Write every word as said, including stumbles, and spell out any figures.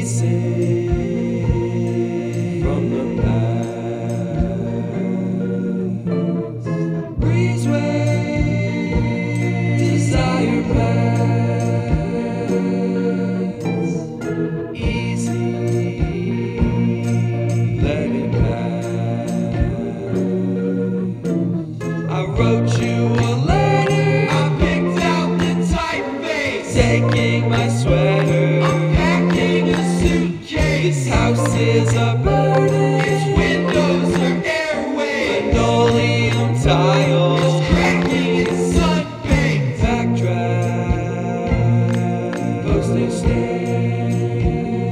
pieces from the past. Breezeway, desire pass, easy, let it pass. I wrote you a letter, I picked out the typeface, taking my sweater, unpacking a suitcase. This house is a burden, its windows are airways, linoleum tiles, it's cracking in sun-baked backdraft, postage stamp.